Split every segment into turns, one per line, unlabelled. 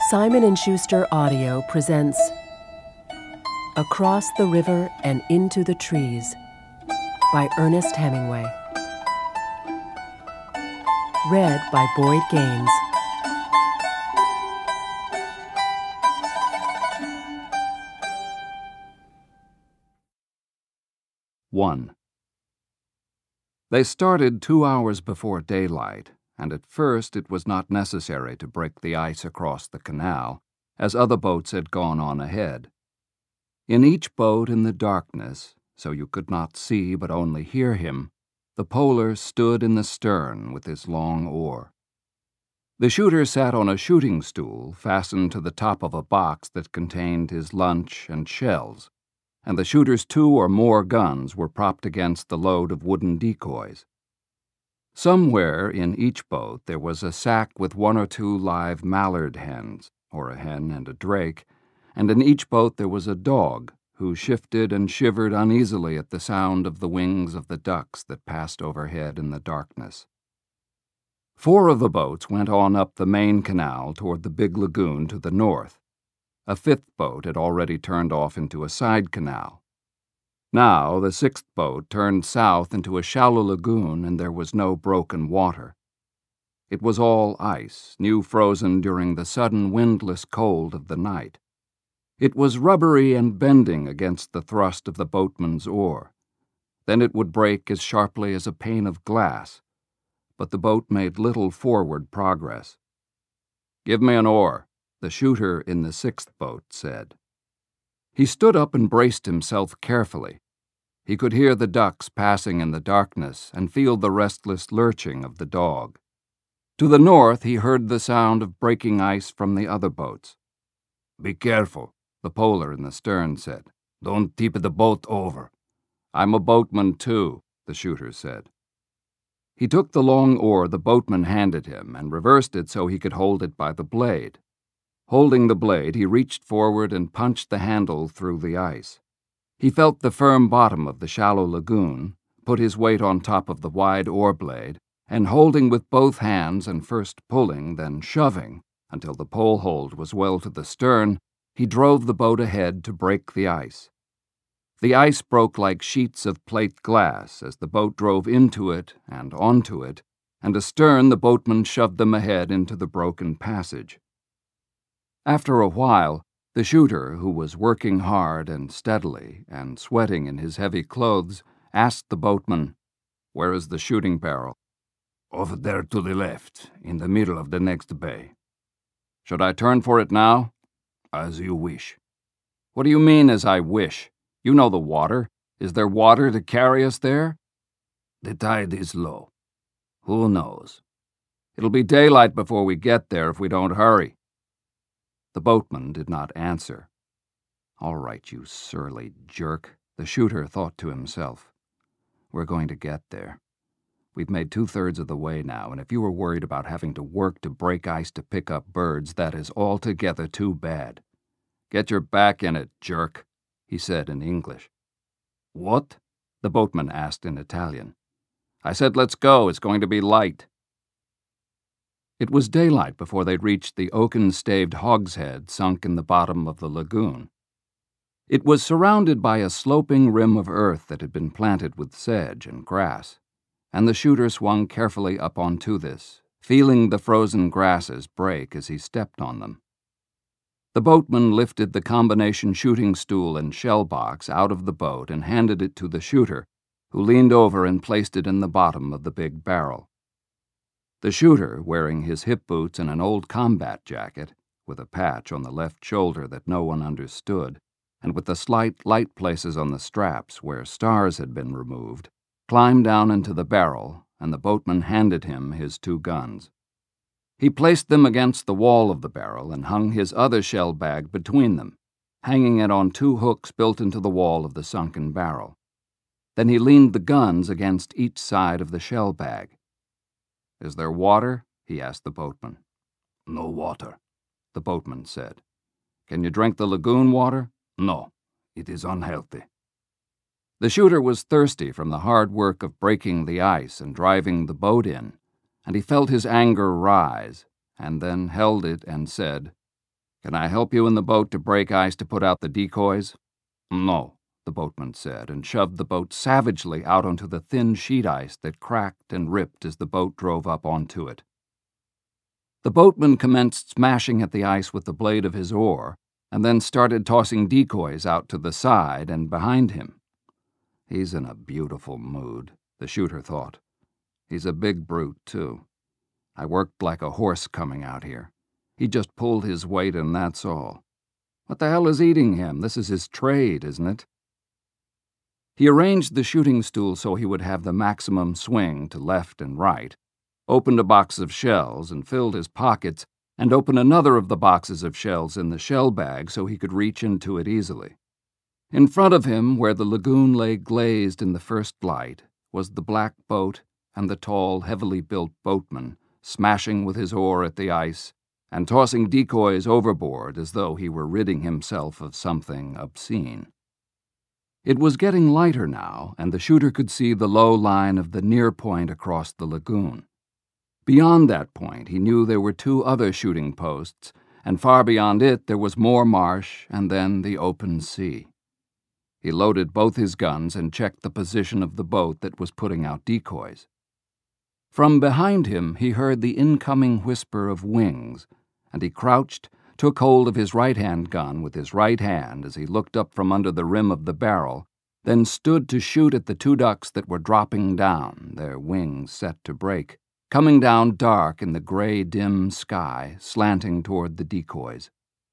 Simon & Schuster Audio presents Across the River and Into the Trees by Ernest Hemingway. Read by Boyd Gaines.
One. They started 2 hours before daylight, and at first it was not necessary to break the ice across the canal, as other boats had gone on ahead. In each boat in the darkness, so you could not see but only hear him, the polar stood in the stern with his long oar. The shooter sat on a shooting stool fastened to the top of a box that contained his lunch and shells, and the shooter's 2 or more guns were propped against the load of wooden decoys. Somewhere in each boat there was a sack with 1 or 2 live mallard hens, or a hen and a drake, and in each boat there was a dog who shifted and shivered uneasily at the sound of the wings of the ducks that passed overhead in the darkness. 4 of the boats went on up the main canal toward the big lagoon to the north. A 5th boat had already turned off into a side canal. Now the 6th boat turned south into a shallow lagoon, and there was no broken water. It was all ice, new frozen during the sudden windless cold of the night. It was rubbery and bending against the thrust of the boatman's oar. Then it would break as sharply as a pane of glass, but the boat made little forward progress. "Give me an oar," the shooter in the 6th boat said. He stood up and braced himself carefully. He could hear the ducks passing in the darkness and feel the restless lurching of the dog. To the north he heard the sound of breaking ice from the other boats. "Be careful," the polar in the stern said. "Don't tip the boat over." "I'm a boatman, too," the shooter said. He took the long oar the boatman handed him and reversed it so he could hold it by the blade. Holding the blade, he reached forward and punched the handle through the ice. He felt the firm bottom of the shallow lagoon, put his weight on top of the wide oar blade, and holding with both hands and first pulling, then shoving, until the pole hold was well to the stern, he drove the boat ahead to break the ice. The ice broke like sheets of plate glass as the boat drove into it and onto it, and astern the boatman shoved them ahead into the broken passage. After a while, the shooter, who was working hard and steadily and sweating in his heavy clothes, asked the boatman, "Where is the shooting barrel?" "Over there to the left, in the middle of the next bay." "Should I turn for it now?" "As you wish." "What do you mean, as I wish? You know the water. Is there water to carry us there?" "The tide is low. Who knows?" "It'll be daylight before we get there if we don't hurry." The boatman did not answer. "All right, you surly jerk," the shooter thought to himself. "We're going to get there. We've made 2/3 of the way now, and if you were worried about having to work to break ice to pick up birds, that is altogether too bad. Get your back in it, jerk," he said in English. "What?" the boatman asked in Italian. "I said let's go. It's going to be light." It was daylight before they reached the oaken-staved hogshead sunk in the bottom of the lagoon. It was surrounded by a sloping rim of earth that had been planted with sedge and grass, and the shooter swung carefully up onto this, feeling the frozen grasses break as he stepped on them. The boatman lifted the combination shooting stool and shell box out of the boat and handed it to the shooter, who leaned over and placed it in the bottom of the big barrel. The shooter, wearing his hip boots and an old combat jacket, with a patch on the left shoulder that no one understood, and with the slight light places on the straps where stars had been removed, climbed down into the barrel, and the boatman handed him his 2 guns. He placed them against the wall of the barrel and hung his other shell bag between them, hanging it on 2 hooks built into the wall of the sunken barrel. Then he leaned the guns against each side of the shell bag. "Is there water?" he asked the boatman. "No water," the boatman said. "Can you drink the lagoon water?" "No, it is unhealthy." The shooter was thirsty from the hard work of breaking the ice and driving the boat in, and he felt his anger rise, and then held it and said, "Can I help you in the boat to break ice to put out the decoys?" "No," the boatman said, and shoved the boat savagely out onto the thin sheet ice that cracked and ripped as the boat drove up onto it. The boatman commenced smashing at the ice with the blade of his oar, and then started tossing decoys out to the side and behind him. "He's in a beautiful mood," the shooter thought. "He's a big brute, too. I worked like a horse coming out here. He just pulled his weight and that's all. What the hell is eating him? This is his trade, isn't it?" He arranged the shooting stool so he would have the maximum swing to left and right, opened a box of shells and filled his pockets, and opened another of the boxes of shells in the shell bag so he could reach into it easily. In front of him, where the lagoon lay glazed in the first light, was the black boat and the tall, heavily built boatman, smashing with his oar at the ice and tossing decoys overboard as though he were ridding himself of something obscene. It was getting lighter now, and the shooter could see the low line of the near point across the lagoon. Beyond that point, he knew there were 2 other shooting posts, and far beyond it there was more marsh and then the open sea. He loaded both his guns and checked the position of the boat that was putting out decoys. From behind him he heard the incoming whisper of wings, and he crouched, took hold of his right-hand gun with his right hand as he looked up from under the rim of the barrel, then stood to shoot at the 2 ducks that were dropping down, their wings set to break, coming down dark in the gray, dim sky, slanting toward the decoys.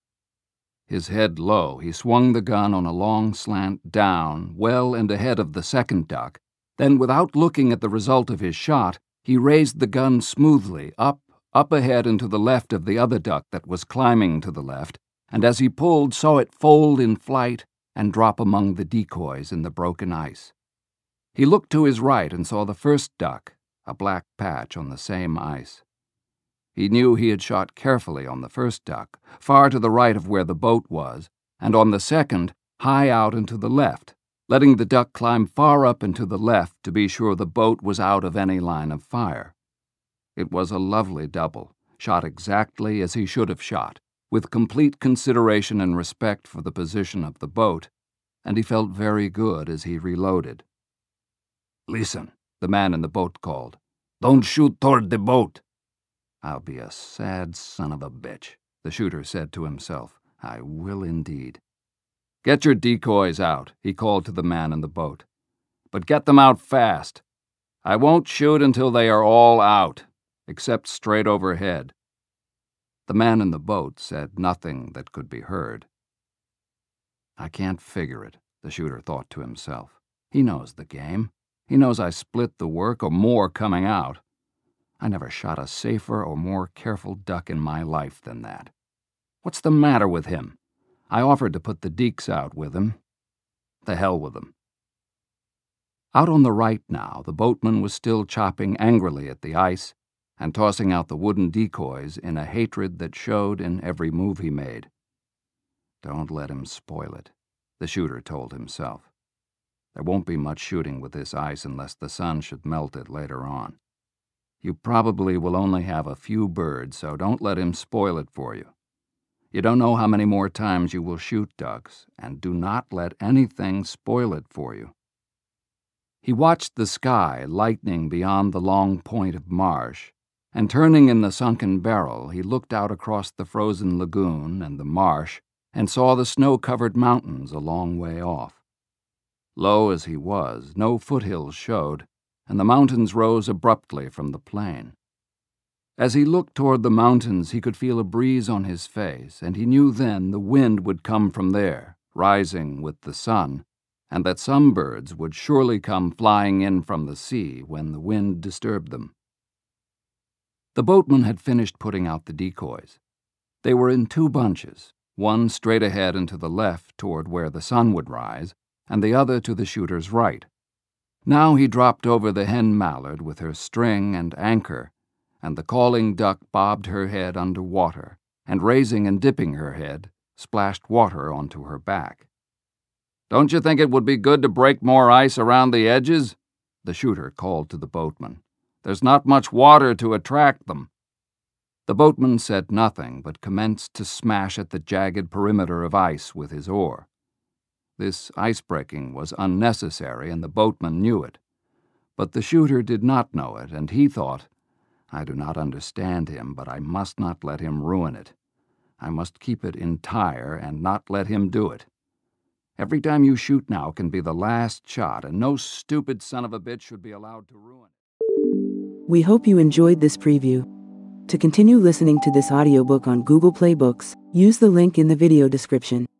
His head low, he swung the gun on a long slant down, well and ahead of the second duck. Then, without looking at the result of his shot, he raised the gun smoothly up ahead and to the left of the other duck that was climbing to the left, and as he pulled, saw it fold in flight and drop among the decoys in the broken ice. He looked to his right and saw the first duck, a black patch on the same ice. He knew he had shot carefully on the first duck, far to the right of where the boat was, and on the second, high out and to the left, letting the duck climb far up and to the left to be sure the boat was out of any line of fire. It was a lovely double, shot exactly as he should have shot, with complete consideration and respect for the position of the boat, and he felt very good as he reloaded. "Listen," the man in the boat called. "Don't shoot toward the boat." "I'll be a sad son of a bitch," the shooter said to himself. "I will indeed." "Get your decoys out," he called to the man in the boat. "But get them out fast. I won't shoot until they are all out, except straight overhead." The man in the boat said nothing that could be heard. "I can't figure it," the shooter thought to himself. "He knows the game. He knows I split the work or more coming out. I never shot a safer or more careful duck in my life than that. What's the matter with him? I offered to put the deeks out with him. The hell with them." Out on the right now, the boatman was still chopping angrily at the ice and tossing out the wooden decoys in a hatred that showed in every move he made. "Don't let him spoil it," the shooter told himself. "There won't be much shooting with this ice unless the sun should melt it later on. You probably will only have a few birds, so don't let him spoil it for you. You don't know how many more times you will shoot ducks, and do not let anything spoil it for you." He watched the sky lightening beyond the long point of marsh, and turning in the sunken barrel, he looked out across the frozen lagoon and the marsh and saw the snow-covered mountains a long way off. Low as he was, no foothills showed, and the mountains rose abruptly from the plain. As he looked toward the mountains, he could feel a breeze on his face, and he knew then the wind would come from there, rising with the sun, and that some birds would surely come flying in from the sea when the wind disturbed them. The boatman had finished putting out the decoys. They were in 2 bunches, one straight ahead and to the left toward where the sun would rise, and the other to the shooter's right. Now he dropped over the hen mallard with her string and anchor, and the calling duck bobbed her head under water, and raising and dipping her head, splashed water onto her back. "Don't you think it would be good to break more ice around the edges?" the shooter called to the boatman. "There's not much water to attract them." The boatman said nothing, but commenced to smash at the jagged perimeter of ice with his oar. This ice-breaking was unnecessary, and the boatman knew it. But the shooter did not know it, and he thought, I do not understand him, but I must not let him ruin it. I must keep it entire and not let him do it. Every time you shoot now can be the last shot, and no stupid son of a bitch should be allowed to ruin it.
We hope you enjoyed this preview. To continue listening to this audiobook on Google Play Books, use the link in the video description.